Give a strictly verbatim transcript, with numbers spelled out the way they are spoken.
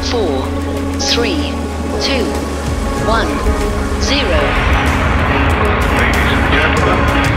four, three, two, one, zero. Ladies and gentlemen,